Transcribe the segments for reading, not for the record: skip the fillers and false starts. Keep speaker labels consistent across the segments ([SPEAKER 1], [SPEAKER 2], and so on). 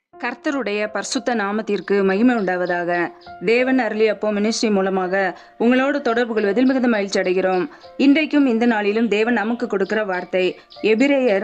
[SPEAKER 1] கர்த்தருடைய பரிசுத்த நாமத்திற்கு மகிமை உண்டாவதாக. தேவன் அருளிய அப்பம் மினிஸ்ட்ரி மூலமாக உங்களோடு தொடர்பு கொள்வதில் மிகுந்த மகிழ்ச்சி அடைகிறோம். இன்றைக்கும் இந்த நாளிலும் தேவன் நமக்கு கொடுக்கிற வார்த்தை எபிரேயர்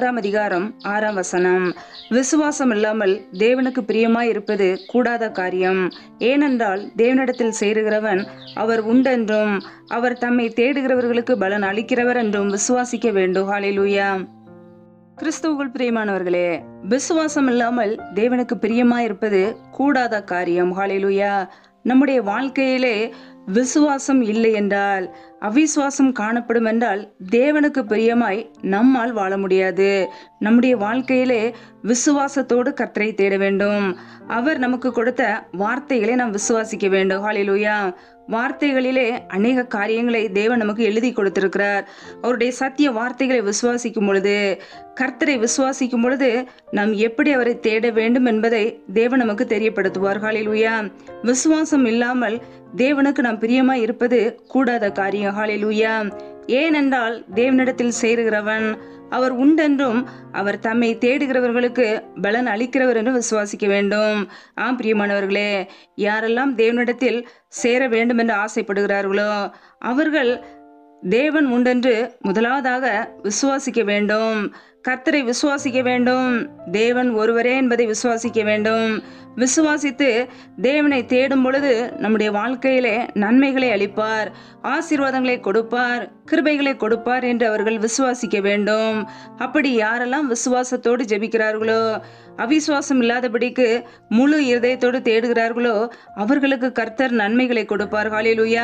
[SPEAKER 1] 11:6. விசுவாசம் இல்லாமல் தேவனுக்கு பிரியமாய் இருப்பது கூடாத காரியம். ஏனென்றால் தேவனிடத்தில் சேருகிறவன் அவர் உண்டென்றும் அவர் தம்மை தேடுகிறவர்களுக்கு பலன் அளிக்கிறவர் என்றும் விசுவாசிக்க வேண்டும். ஹல்லேலூயா. கிறிஸ்துவுக்குள் பிரியமானவர்களே, விசுவாசம் இல்லாமல் தேவனுக்கு பிரியமாய் இருப்பது கூடாத காரியம். ஹல்லேலூயா. நம்முடைய வாழ்க்கையிலே விசுவாசம் இல்லை என்றால், அவிசுவாசம் காணப்படும் என்றால் தேவனுக்கு பிரியமாய் நம்மால் வாழ முடியாது. நம்முடைய வாழ்க்கையிலே விசுவாசத்தோடு கர்த்தரை தேட வேண்டும். அவர் நமக்கு கொடுத்த வார்த்தைகளை நாம் விசுவாசிக்க வேண்டும். ஹல்லேலூயா. வார்த்தைகளிலே அநேக காரியங்களை தேவன் நமக்கு எழுதி கொடுத்திருக்கிறார். அவருடைய சத்திய வார்த்தைகளை விசுவாசிக்கும் பொழுது, கர்த்தரை விசுவாசிக்கும் பொழுது நாம் எப்படி அவரை தேட வேண்டும் என்பதை தேவன் நமக்கு தெரியப்படுத்துவார். ஹல்லேலூயா. விசுவாசம் இல்லாமல் தேவனுக்கு நாம் பிரியமாய் இருப்பது கூடாத காரியம். ஹல்லேலூயா. ஏனென்றால் தேவனிடத்தில் சேருகிறவன் அவர் உண்டென்றும் அவர் தம்மை தேடுகிறவர்களுக்கு பலன் அளிக்கிறவர் என்று விசுவாசிக்க வேண்டும். பிரியமானவர்களே, யாரெல்லாம் தேவனிடத்தில் சேர வேண்டும் என்று ஆசைப்படுகிறார்களோ அவர்கள் தேவன் உண்டென்று முதலாவதாக விசுவாசிக்க வேண்டும். கர்த்தரை விசுவாசிக்க வேண்டும். தேவன் ஒருவரே என்பதை விசுவாசிக்க வேண்டும். விசுவாசித்து தேவனை தேடும் பொழுது நம்முடைய வாழ்க்கையிலே நன்மைகளை அளிப்பார், ஆசீர்வாதங்களை கொடுப்பார், கிருபைகளை கொடுப்பார் என்று அவர்கள் விசுவாசிக்க வேண்டும். அப்படி யாரெல்லாம் விசுவாசத்தோடு ஜெபிக்கிறார்களோ, அவிசுவாசம் இல்லாதபடிக்கு முழு இருதயத்தோடு தேடுகிறார்களோ அவர்களுக்கு கர்த்தர் நன்மைகளை கொடுப்பார். ஹல்லேலூயா.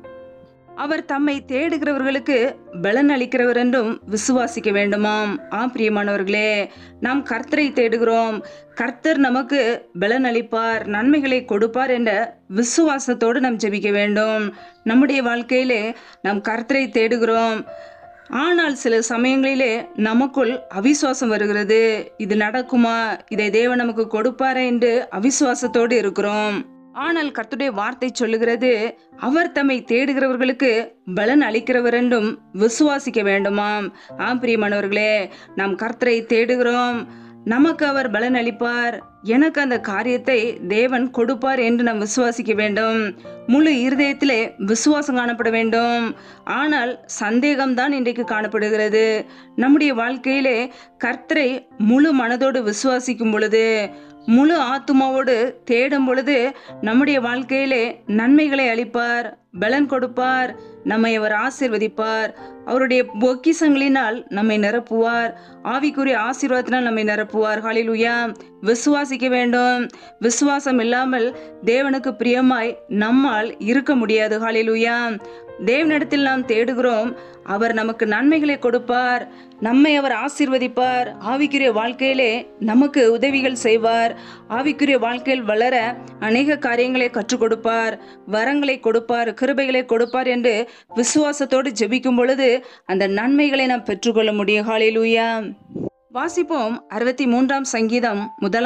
[SPEAKER 1] அவர் தம்மை தேடுகிறவர்களுக்கு பலன் அளிக்கிறவர் என்றும் விசுவாசிக்க வேண்டுமாம். பிரியமானவர்களே, நாம் கர்த்தரை தேடுகிறோம், கர்த்தர் நமக்கு பலன் அளிப்பார், நன்மைகளை கொடுப்பார் என்ற விசுவாசத்தோடு நாம் ஜெபிக்க வேண்டும். நம்முடைய வாழ்க்கையிலே நாம் கர்த்தரை தேடுகிறோம், ஆனால் சில சமயங்களிலே நமக்குள் அவிசுவாசம் வருகிறது. இது நடக்குமா, இதை தேவன் நமக்கு கொடுப்பாரா என்று அவிசுவாசத்தோடு இருக்கிறோம். ஆனால் கர்த்தருடைய வார்த்தை சொல்லுகிறது, அவர் தம்மை தேடுகிறவர்களுக்கு பலன் அளிக்கிறவர் என்றும் விசுவாசிக்க வேண்டுமாம். பிரியமானவர்களே, நாம் கர்த்தரை தேடுகிறோம், நமக்கு அவர் பலன் அளிப்பார், எனக்கு அந்த காரியத்தை தேவன் கொடுப்பார் என்று நாம் விசுவாசிக்க வேண்டும். முழு இருதயத்திலே விசுவாசம் காணப்பட வேண்டும். ஆனால் சந்தேகம்தான் இன்றைக்கு காணப்படுகிறது. நம்முடைய வாழ்க்கையிலே கர்த்தரை முழு மனதோடு விசுவாசிக்கும் பொழுது, முழு ஆத்துமாவோடு தேடும் பொழுது நம்முடைய வாழ்க்கையிலே நன்மைகளை அளிப்பார், பலன் கொடுப்பார், நம்மை அவர் ஆசீர்வதிப்பார், அவருடைய பொக்கிஷங்களினால் நம்மை நிரப்புவார், ஆவிக்குரிய ஆசீர்வாதத்தினால் நம்மை நிரப்புவார். ஹல்லேலூயா. விசுவாசிக்க வேண்டும். விசுவாசம் இல்லாமல் தேவனுக்கு பிரியமாய் நம்மால் இருக்க முடியாது. ஹல்லேலூயா. தேவனிடத்தில் நாம் தேடுகிறோம், அவர் நமக்கு நன்மைகளை கொடுப்பார், நம்மை அவர் ஆசீர்வதிப்பார், ஆவிக்குரிய வாழ்க்கையிலே நமக்கு உதவிகள் செய்வார், ஆவிக்குரிய வாழ்க்கையில் வளர அநேக காரியங்களை கற்றுக் கொடுப்பார், வரங்களை கொடுப்பார், கிருபைகளை கொடுப்பார் என்று விசுவாசத்தோடு ஜெபிக்கும் பொழுது அந்த நன்மைகளை நாம் பெற்றுக்கொள்ள முடியும். ஹல்லேலூயா. வாசிப்போம் 63 சங்கீதம்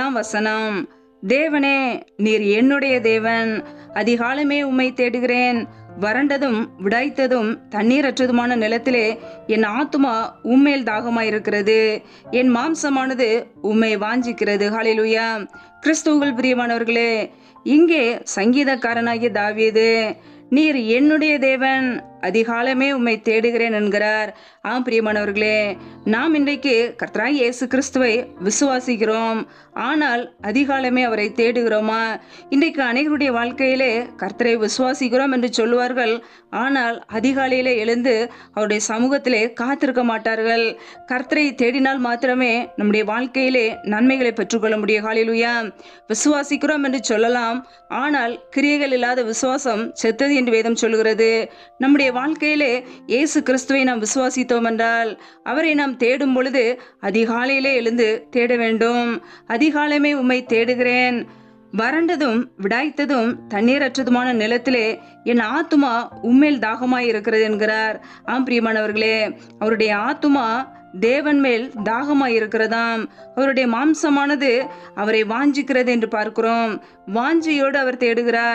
[SPEAKER 1] 1 தேவனே, நீர் என்னுடைய தேவன், அதிகாலமே உம்மை தேடுகிறேன். வறண்டதும் விடாய்த்ததும் தண்ணீரற்றதுமான நிலத்திலே என் ஆத்துமா உம்மேல் தாகமாயிருக்கிறது, என் மாம்சமானது உம்மை வாஞ்சிக்கிறது. ஹல்லேலூயா. கிறிஸ்துவுக்குள் பிரியமானவர்களே, இங்கே சங்கீதக்காரனாகிய தாவீது, நீர் என்னுடைய தேவன், அதிகாலமே உம்மை தேடுகிறேன் என்கிறார். பிரியமானவர்களே, நாம் இன்றைக்கு கர்த்தராகிய இயேசு கிறிஸ்துவை விசுவாசிக்கிறோம், ஆனால் அதிகாலமே அவரை தேடுகிறோமா? இன்றைக்கு அநேகருடைய வாழ்க்கையிலே கர்த்தரை விசுவாசிக்கிறோம் என்று சொல்லுவார்கள், ஆனால் அதிகாலையிலே எழுந்து அவருடைய சமூகத்திலே காத்திருக்க மாட்டார்கள். கர்த்தரை தேடினால் மாத்திரமே நம்முடைய வாழ்க்கையிலே நன்மைகளை பெற்றுக்கொள்ள முடியும். ஹல்லேலூயா. விசுவாசிக்கிறோம் என்று சொல்லலாம், ஆனால் கிரியைகள் இல்லாத விசுவாசம் செத்தது என்று வேதம் சொல்லுகிறது. நம்முடைய வாழ்க்கையிலே இயேசு கிறிஸ்துவை நாம் விசுவாசித்தோம் என்றால், அவரை நாம் தேடும் பொழுது அதிகாலையிலே எழுந்து தேட வேண்டும். அதிகாலமே உம்மை தேடுகிறேன், வறண்டதும் விடாய்த்ததும் தண்ணீரற்றதுமான நிலத்திலே என் ஆத்துமா உம்மேல் தாகமாய் இருக்கிறது என்கிறார். பிரியமானவர்களே, அவருடைய ஆத்துமா தேவன் மேல் தாகமாய் இருக்கிறதாம். அவருடைய மாம்சமானது அவரை வாஞ்சிக்கிறது என்று பார்க்கிறோம். வாஞ்சியோடு அவர் தேடுகிறார்.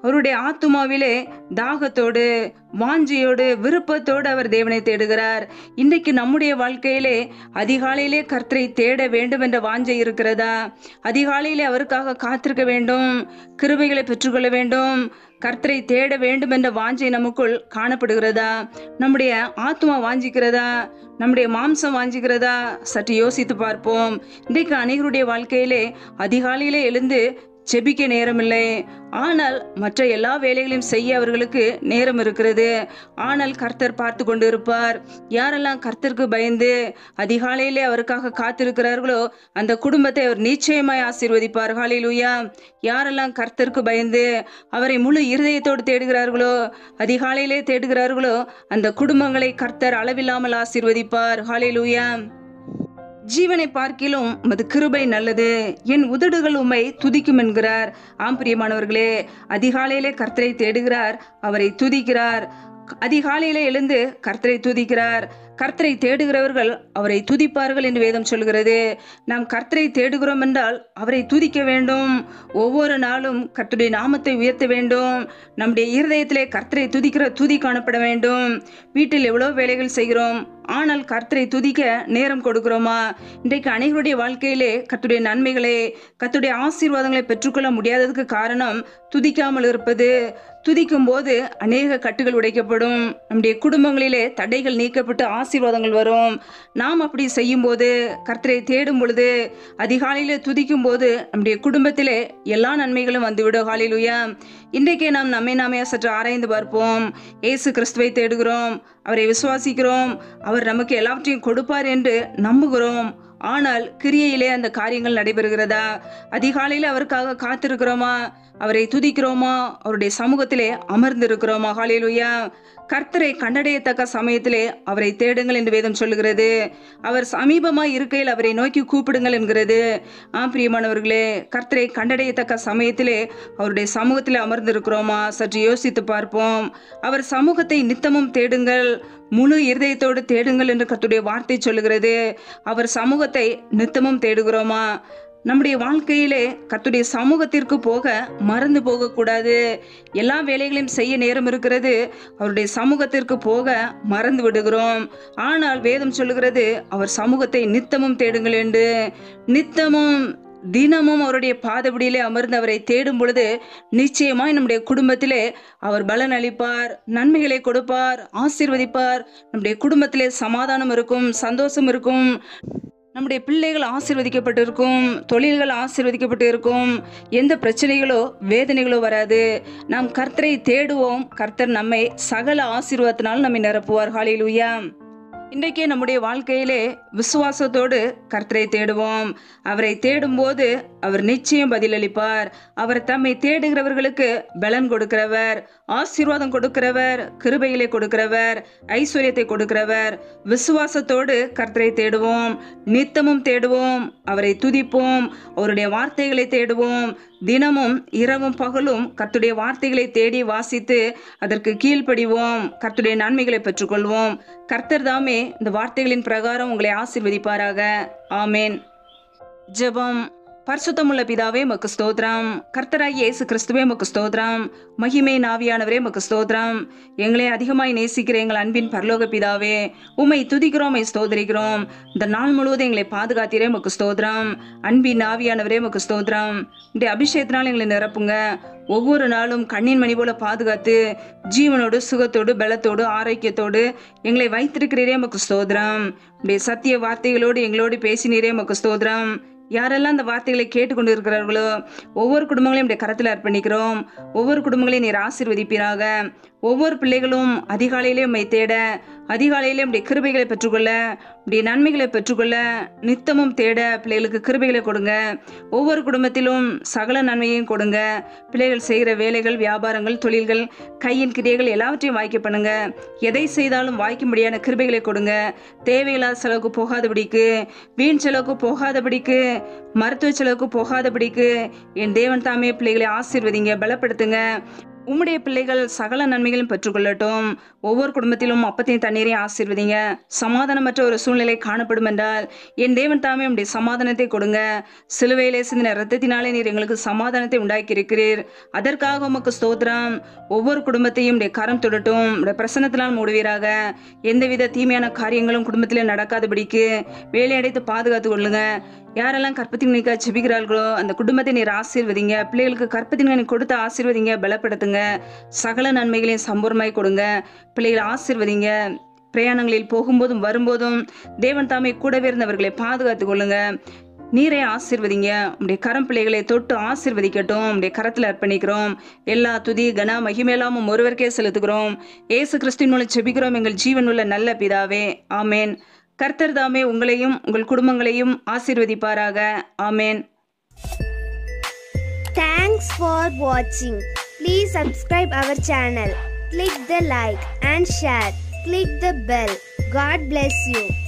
[SPEAKER 1] அவருடைய ஆத்துமாவிலே தாகத்தோடு, வாஞ்சியோடு, விருப்பத்தோடு அவர் தேவனை தேடுகிறார். இன்றைக்கு நம்முடைய வாழ்க்கையிலே அதிகாலையிலே கர்த்தரை தேட வேண்டும் என்ற வாஞ்சை இருக்கிறதா? அதிகாலையிலே அவருக்காக காத்திருக்க வேண்டும், கிருபைகளை பெற்றுக்கொள்ள வேண்டும், கர்த்தரை தேட வேண்டும் என்ற வாஞ்சை நமக்குள் காணப்படுகிறதா? நம்முடைய ஆத்மா வாஞ்சிக்கிறதா? நம்முடைய மாம்சம் வாஞ்சிக்கிறதா? சற்று யோசித்து பார்ப்போம். இன்றைக்கு அநேகருடைய வாழ்க்கையிலே அதிகாலையிலே எழுந்து செபிக்க நேரமில்லை. ஆனால் மற்ற எல்லா வேலைகளையும் செய்ய அவர்களுக்கு நேரம் இருக்கிறது. ஆனால் கர்த்தர் பார்த்து கொண்டு இருப்பார். யாரெல்லாம் கர்த்தருக்கு பயந்து அதிகாலையிலே அவருக்காக காத்திருக்கிறார்களோ அந்த குடும்பத்தை அவர் நிச்சயமாய் ஆசீர்வதிப்பார். ஹல்லேலூயா. யாரெல்லாம் கர்த்தருக்கு பயந்து அவரை முழு இருதயத்தோடு தேடுகிறார்களோ, அதிகாலையிலே தேடுகிறார்களோ, அந்த குடும்பங்களை கர்த்தர் அளவில்லாமல் ஆசீர்வதிப்பார். ஹல்லேலூயா. ஜீவனை பார்க்கிலும் உமது கிருபை நல்லது, என் உதடுகள் உம்மை துதிக்கும் என்கிறார். ஆம் பிரியமானவர்களே, அதிகாலையிலே கர்த்தரை தேடுகிறார், அவரை துதிக்கிறார். அதிகாலையிலே எழுந்து கர்த்தரை துதிக்கிறார். கர்த்தரை தேடுகிறவர்கள் அவரை துதிப்பார்கள் என்று வேதம் சொல்கிறது. நாம் கர்த்தரை தேடுகிறோம் என்றால் அவரை துதிக்க வேண்டும். ஒவ்வொரு நாளும் கர்த்தருடைய நாமத்தை உயர்த்த வேண்டும். நம்முடைய இருதயத்திலே கர்த்தரை துதிக்கிற துதி காணப்பட வேண்டும். வீட்டில் எவ்வளவு வேலைகள் செய்கிறோம், ஆனால் கர்த்தரை துதிக்க நேரம் கொடுக்கிறோமா? இன்றைக்கு அனைவருடைய வாழ்க்கையிலே கர்த்தருடைய நன்மைகளை, கர்த்தருடைய ஆசீர்வாதங்களை பெற்றுக்கொள்ள முடியாததுக்கு காரணம் துதிக்காமல் இருப்பது. துதிக்கும் போது அநேக கட்டுகள் உடைக்கப்படும். நம்முடைய குடும்பங்களிலே தடைகள் நீக்கப்பட்டு ஆசீர்வாதங்கள் வரும். நாம் அப்படி செய்யும் போது, கர்த்தரை தேடும் பொழுது, அதிகாலையிலே துதிக்கும் போது நம்முடைய குடும்பத்திலே எல்லா நன்மைகளும் வந்துவிடும். ஹல்லேலூயா. இன்றைக்கே நாம் நம்மை நாமே சற்று ஆராய்ந்து பார்ப்போம். இயேசு கிறிஸ்துவை தேடுகிறோம், அவரை விசுவாசிக்கிறோம், அவர் நமக்கு எல்லாவற்றையும் கொடுப்பார் என்று நம்புகிறோம். ஆனால் கிரியையிலே அந்த காரியங்கள் நடைபெறுகிறதா? அதிகாலையில் அவருக்காக காத்திருக்கிறோமா? அவரை துதிக்கிறோமா? அவருடைய சமூகத்திலே அமர்ந்திருக்கிறோமா? ஹல்லேலூயா. கர்த்தரை கண்டடையத்தக்க சமயத்திலே அவரை தேடுங்கள் என்று வேதம் சொல்லுகிறது. அவர் சமீபமாய் இருக்கையில் அவரை நோக்கி கூப்பிடுங்கள் என்கிறது. பிரியமானவர்களே, கர்த்தரை கண்டடையத்தக்க சமயத்திலே அவருடைய சமூகத்திலே அமர்ந்திருக்கிறோமா? சற்று யோசித்து பார்ப்போம். அவர் சமூகத்தை நித்தமும் தேடுங்கள், முழு இருதயத்தோடு தேடுங்கள் என்று கர்த்தருடைய வார்த்தை சொல்லுகிறது. அவர் சமூகத்தை நித்தமும் தேடுகிறோமா? நம்முடைய வாழ்க்கையிலே கர்த்தருடைய சமூகத்திற்கு போக மறந்து போகக்கூடாது. எல்லா வேலைகளையும் செய்ய நேரம் இருக்கிறது, அவருடைய சமூகத்திற்கு போக மறந்து விடுகிறோம். ஆனால் வேதம் சொல்லுகிறது அவர் சமூகத்தை நித்தமும் தேடுங்கள் என்று. நித்தமும் தினமும் அவருடைய பாதபடியிலே அமர்ந்து அவரை தேடும் பொழுது நிச்சயமாய் நம்முடைய குடும்பத்திலே அவர் பலன் அளிப்பார், நன்மைகளை கொடுப்பார், ஆசீர்வதிப்பார். நம்முடைய குடும்பத்திலே சமாதானம் இருக்கும், சந்தோஷம் இருக்கும். நம்முடைய பிள்ளைகள் ஆசீர்வதிக்கப்பட்டு இருக்கும், தொழில்கள் ஆசீர்வதிக்கப்பட்டு இருக்கும். எந்த பிரச்சனைகளோ வேதனைகளோ வராது. நாம் கர்த்தரை தேடுவோம், கர்த்தர் நம்மை சகல ஆசீர்வாதத்தினால் நம்மை நிரப்புவார். ஹல்லேலூயா. இன்றைக்கே நம்முடைய வாழ்க்கையிலே விசுவாசத்தோடு கர்த்தரை தேடுவோம். அவரை தேடும்போது அவர் நிச்சயம் பதிலளிப்பார். அவர் தம்மை தேடுகிறவர்களுக்கு பலன் கொடுக்கிறவர், ஆசீர்வாதம் கொடுக்கிறவர், கிருபைகளை கொடுக்கிறவர், ஐஸ்வர்யத்தை கொடுக்கிறவர். விசுவாசத்தோடு கர்த்தரை தேடுவோம், நித்தமும் தேடுவோம், அவரை துதிப்போம், அவருடைய வார்த்தைகளை தேடுவோம். தினமும் இரவும் பகலும் கர்த்தருடைய வார்த்தைகளை தேடி வாசித்து அதற்கு கீழ்ப்படிவோம். கர்த்தருடைய நன்மைகளை பெற்றுக்கொள்வோம். கர்த்தர் தாமே இந்த வார்த்தைகளின் பிரகாரம் உங்களை ஆசீர்வதிப்பாராக. ஆமேன். ஜெபம். பரிசுத்தமுள்ள பிதாவே உமக்கு ஸ்தோத்திரம். கர்த்தராகிய இயேசு கிறிஸ்துவே உமக்கு ஸ்தோத்திரம். மகிமை ஆவியானவரே உமக்கு ஸ்தோத்திரம். எங்களை அதிகமாய் நேசிக்கிற எங்கள் அன்பின் பரலோக பிதாவே, உம்மை துதிக்கிறோம், உம்மை ஸ்தோத்திரிக்கிறோம். இந்த நாள் முழுவதும் எங்களை பாதுகாத்தீரே உமக்கு ஸ்தோத்திரம். அன்பின் ஆவியானவரே உமக்கு ஸ்தோத்திரம். இந்த அபிஷேகத்தினால் எங்களை நிரப்புங்க. ஒவ்வொரு நாளும் கண்ணின் மணி போல பாதுகாத்து ஜீவனோடு, சுகத்தோடு, பலத்தோடு, ஆரோக்கியத்தோடு எங்களை வைத்திருக்கிறீரே உமக்கு ஸ்தோத்திரம். உடைய சத்திய வார்த்தைகளோடு எங்களோடு பேசினீரே உமக்கு ஸ்தோத்திரம். யாரெல்லாம் அந்த வார்த்தைகளை கேட்டுக்கொண்டு இருக்கிறார்களோ ஒவ்வொரு குடும்பங்களையும் இந்த கரத்தில் அர்ப்பணிக்கிறோம். ஒவ்வொரு குடும்பங்களையும் நீர் ஆசீர்வதிப்பீராக. ஒவ்வொரு பிள்ளைகளும் அதிகாலையிலே உம்மை தேட, அதிகாலையிலே உடைய கிருபைகளை பெற்றுக்கொள்ள, உடைய நன்மைகளை பெற்றுக்கொள்ள, நித்தமும் தேட பிள்ளைகளுக்கு கிருபைகளை கொடுங்க. ஒவ்வொரு குடும்பத்திலும் சகல நன்மையையும் கொடுங்க. பிள்ளைகள் செய்கிற வேலைகள், வியாபாரங்கள், தொழில்கள், கையின் கிரியைகள் எல்லாவற்றையும் வாய்க்க பண்ணுங்க. எதை செய்தாலும் வாய்க்கும்படியான கிருபைகளை கொடுங்க. தேவையில்லாத செலவுக்கு போகாதபடிக்கு, வீண் செலவுக்கு போகாதபடிக்கு, மருத்துவ செலவுக்கு போகாதபடிக்கு என் தேவன் தாமே பிள்ளைகளை ஆசீர்வதிங்க, பலப்படுத்துங்க. உம்முடைய பிள்ளைகள் சகல நன்மைகளும் பெற்றுக்கொள்ளட்டும். ஒவ்வொரு குடும்பத்திலும் அப்பத்தையும் தண்ணீரையும் ஆசீர்வதிங்க. சமாதானமற்ற ஒரு சூழ்நிலை காணப்படும் என்றால் என் தேவன் தாமே உம்முடைய சமாதானத்தை கொடுங்க. சிலுவையிலே சிந்தின இரத்தத்தினாலே நீர் எங்களுக்கு சமாதானத்தை உண்டாக்கி இருக்கிறீர். அதற்காக உமக்கு ஸ்தோத்திரம். ஒவ்வொரு குடும்பத்தையும் உடைய கரம் தொடட்டும். உடைய பிரசன்னத்தினால் மூடுவீராக. எந்தவித தீமையான காரியங்களும் குடும்பத்திலே நடக்காதபடிக்கு வேலையடைத்து பாதுகாத்து கொள்ளுங்க. யாரெல்லாம் கற்பத்தின் நீக்க ஜெபிக்கிறார்களோ அந்த குடும்பத்தை நீர் ஆசீர்வதிங்க. பிள்ளைகளுக்கு கற்பத்தின் நீ கொடுத்து ஆசீர்வதிங்க, பலப்படுத்துங்க. சகல நன்மைகளையும் சம்பூர்ணமாய் கொடுங்க. பிள்ளைகளை ஆசீர்வதிங்க. பிரயாணங்களில் போகும்போதும் வரும்போதும் தேவன் தாமே கூடவே இருந்தவர்களை பாதுகாத்து கொள்ளுங்க. நீரை ஆசீர்வதிங்க. உடைய கரம் பிள்ளைகளை தொட்டு ஆசீர்வதிக்கட்டும். உடைய கரத்தில் அர்ப்பணிக்கிறோம். எல்லா துதி கன மகிமேலாமும் ஒருவருக்கே செலுத்துகிறோம். இயேசு கிறிஸ்துவின் மூலம் ஜெபிக்கிறோம் எங்கள் ஜீவனுள்ள நல்ல பிதாவே, ஆமேன். கர்த்தர் தாமே உங்களையும் உங்கள் குடும்பங்களையும் ஆசீர்வதிப்பாராக. ஆமேன்.
[SPEAKER 2] Thanks for watching. Please subscribe our channel. Click the like and share. Click the bell. God bless you.